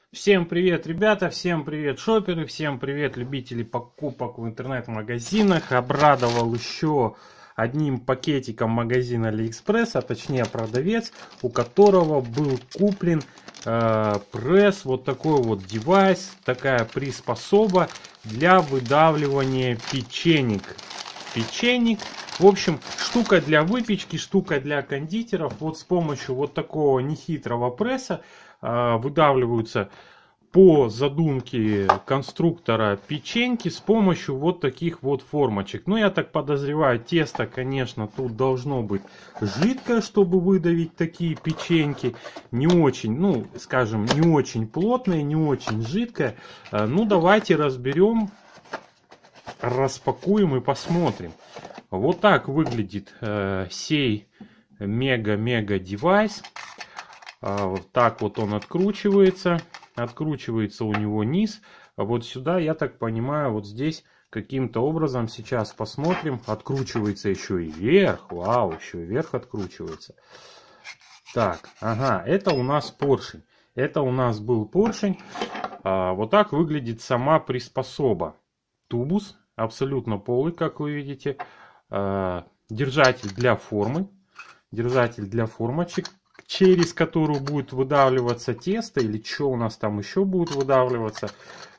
Всем привет, ребята, всем привет, шоперы, всем привет, любители покупок в интернет-магазинах. Обрадовал еще одним пакетиком магазин Алиэкспресс, а точнее продавец, у которого был куплен пресс, вот такой вот девайс, такая приспособа для выдавливания печенек. В общем, штука для выпечки, штука для кондитеров. Вот с помощью вот такого нехитрого пресса выдавливаются по задумке конструктора печеньки с помощью вот таких вот формочек. Ну, я так подозреваю, тесто, конечно, тут должно быть жидкое, чтобы выдавить такие печеньки. Не очень, ну, скажем, не очень плотное, не очень жидкое. Ну, давайте разберем, распакуем и посмотрим. Вот так выглядит сей мега-мега девайс. Вот так вот он откручивается. Откручивается у него низ. А вот сюда, я так понимаю, вот здесь каким-то образом, сейчас посмотрим, откручивается еще и вверх. Вау, еще и вверх откручивается. Так, ага, это у нас поршень. Это у нас был поршень. Вот так выглядит сама приспособа. Тубус, абсолютно полый, как вы видите. Держатель для формы. Держатель для формочек, через которую будет выдавливаться тесто, или что у нас там еще будет выдавливаться.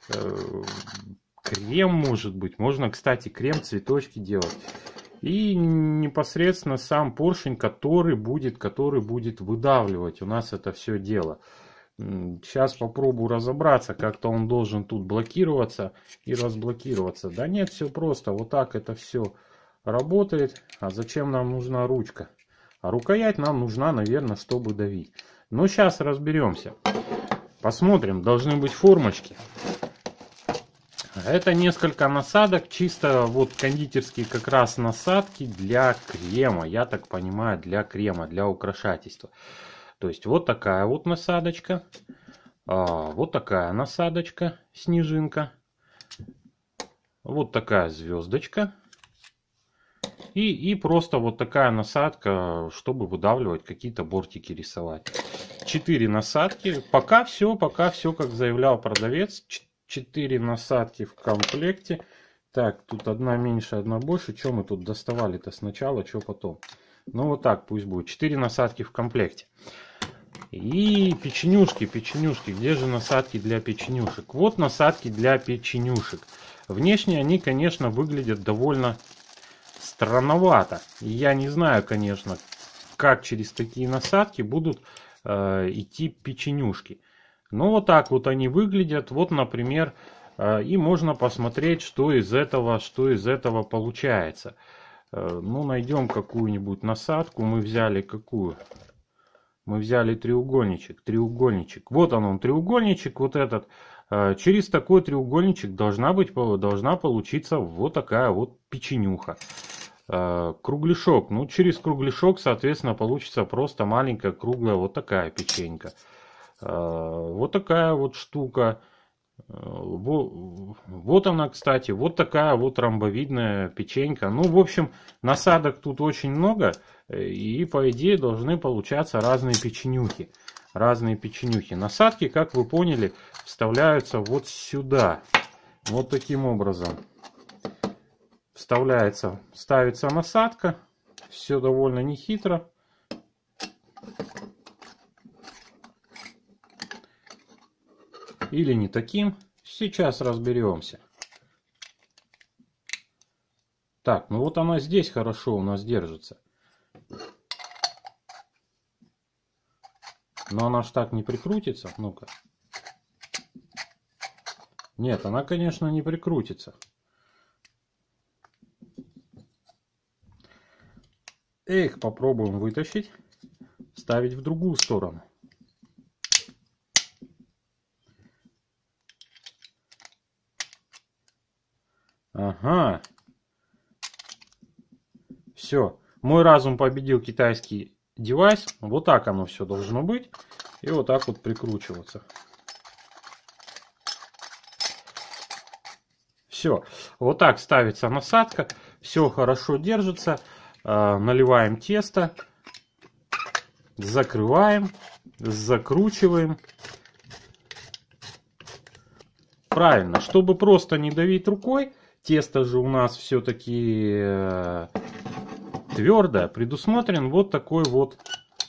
Крем, может быть. Можно, кстати, крем, цветочки делать. И непосредственно сам поршень, который будет выдавливать у нас это все дело. Сейчас попробую разобраться, как-то он должен тут блокироваться и разблокироваться. Да нет, все просто. Вот так это все работает. А зачем нам нужна ручка? А рукоять нам нужна, наверное, чтобы давить. Но сейчас разберемся. Посмотрим. Должны быть формочки. Это несколько насадок. Чисто вот кондитерские как раз насадки для крема. Я так понимаю, для крема, для украшательства. То есть вот такая вот насадочка. Вот такая насадочка. Снежинка. Вот такая звездочка. И просто вот такая насадка, чтобы выдавливать какие-то бортики, рисовать. 4 насадки. Пока все, как заявлял продавец. 4 насадки в комплекте. Так, тут одна меньше, одна больше. Что мы тут доставали-то сначала, что потом? Ну вот так пусть будет. 4 насадки в комплекте. И печенюшки. Где же насадки для печенюшек? Вот насадки для печенюшек. Внешне они, конечно, выглядят довольно странновато. И я не знаю, конечно, как через такие насадки будут идти печенюшки. Но вот так вот они выглядят. Вот, например, и можно посмотреть, что из этого получается. Ну, найдем какую-нибудь насадку. Мы взяли какую? Мы взяли треугольничек. Вот он, треугольничек, вот этот. Через такой треугольничек должна получиться вот такая вот печенюха. Кругляшок. Ну, через кругляшок, соответственно, получится просто маленькая круглая вот такая печенька. Вот такая вот штука. Вот она, кстати, вот такая вот ромбовидная печенька. Ну, в общем, насадок тут очень много. И, по идее, должны получаться разные печенюхи. Насадки, как вы поняли, вставляются вот сюда. Вот таким образом. Ставится насадка. Все довольно нехитро. Или не таким. Сейчас разберемся. Так, ну вот она здесь хорошо у нас держится. Но она ж так не прикрутится. Ну-ка. Нет, она, конечно, не прикрутится. Эх, попробуем вытащить. Ставить в другую сторону. Ага. Все. Мой разум победил китайский девайс. Вот так оно все должно быть. И вот так вот прикручиваться. Все. Вот так ставится насадка. Все хорошо держится. Наливаем тесто. Закрываем. Закручиваем. правильно, чтобы просто не давить рукой, тесто же у нас все-таки твердое, предусмотрен вот такой вот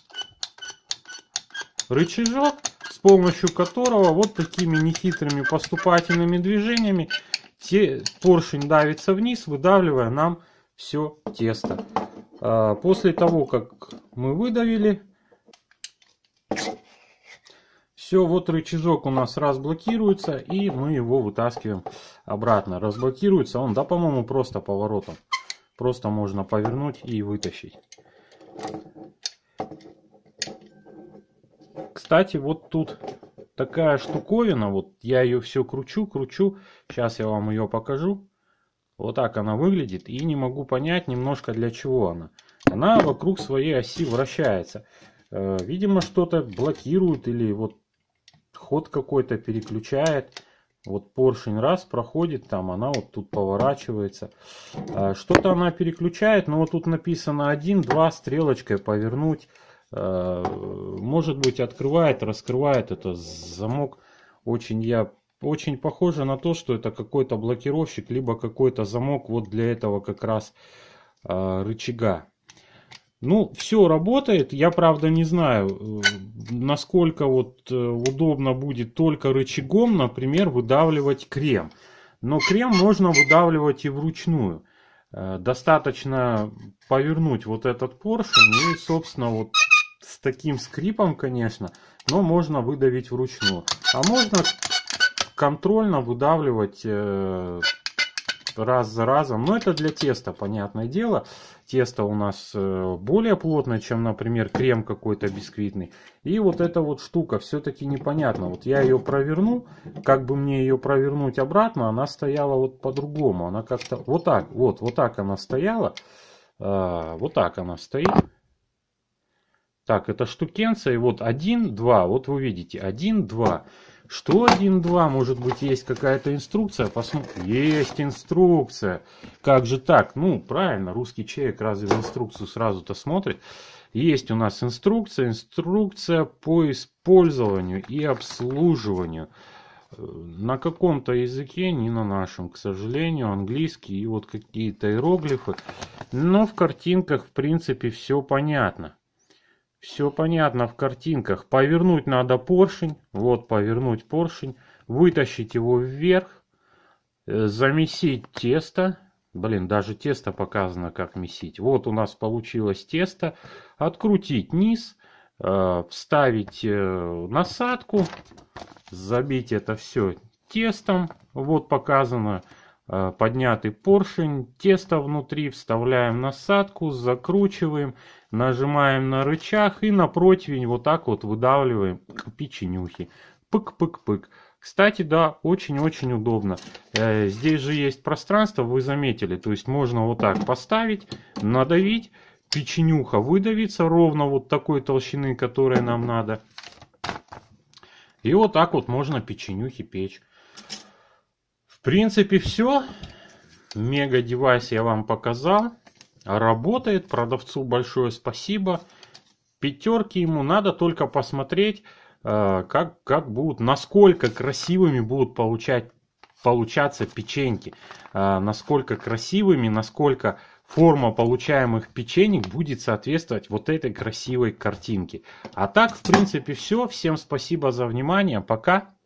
рычажок, с помощью которого вот такими нехитрыми поступательными движениями поршень давится вниз, выдавливая нам все тесто. После того, как мы выдавили, все, вот рычажок у нас разблокируется, и мы его вытаскиваем обратно. Разблокируется он, да, по-моему, просто поворотом. Просто можно повернуть и вытащить. Кстати, вот тут такая штуковина, вот я ее все кручу. Сейчас я вам ее покажу. Вот так она выглядит, и не могу понять немножко, для чего она. Она вокруг своей оси вращается. Видимо, что-то блокирует или вот ход какой-то переключает. Вот поршень раз проходит, там она вот тут поворачивается. Что-то она переключает, но вот тут написано 1, 2, стрелочкой повернуть. Может быть, открывает, раскрывает. Это замок. Очень похоже на то, что это какой-то блокировщик, либо какой-то замок вот для этого как раз рычага. Ну, все работает. Я, правда, не знаю, насколько вот удобно будет только рычагом, например, выдавливать крем. Но крем можно выдавливать и вручную. Достаточно повернуть вот этот поршень и, собственно, вот с таким скрипом, конечно, но можно выдавить вручную. А можно контрольно выдавливать раз за разом. Но это для теста, понятное дело. Тесто у нас более плотное, чем, например, крем какой-то бисквитный. И вот эта вот штука все-таки непонятно. Вот я ее проверну. Как бы мне ее провернуть обратно, она стояла вот по-другому. Она как-то вот так, вот так она стояла. Вот так она стоит. Так, это штукенция. И вот 1, 2. Вот вы видите, 1, 2. Что 1, 2? Может быть, есть какая-то инструкция? Посмотрим. Есть инструкция. Как же так? Ну, правильно, русский человек разве в инструкцию сразу-то смотрит? Есть у нас инструкция. Инструкция по использованию и обслуживанию. На каком-то языке, не на нашем, к сожалению, английский и вот какие-то иероглифы. Но в картинках, в принципе, все понятно. Все понятно в картинках. Повернуть надо поршень. Вот повернуть поршень. Вытащить его вверх. Замесить тесто. Блин, даже тесто показано, как месить. Вот у нас получилось тесто. Открутить низ. Вставить насадку. Забить это все тестом. Вот показано. Поднятый поршень. Тесто внутри. Вставляем насадку. Закручиваем. Нажимаем на рычаг и на противень вот так вот выдавливаем печенюхи. Пык-пык-пык. Кстати, да, очень-очень удобно. Здесь же есть пространство, вы заметили. То есть можно вот так поставить, надавить. Печенюха выдавится ровно вот такой толщины, которая нам надо. И вот так вот можно печенюхи печь. В принципе, все. Мега девайс я вам показал. Работает, продавцу большое спасибо. 5 ему, надо только посмотреть, как будут, насколько красивыми будут получаться печеньки. Насколько красивыми, насколько форма получаемых печенек будет соответствовать вот этой красивой картинке. А так, в принципе, все. Всем спасибо за внимание. Пока.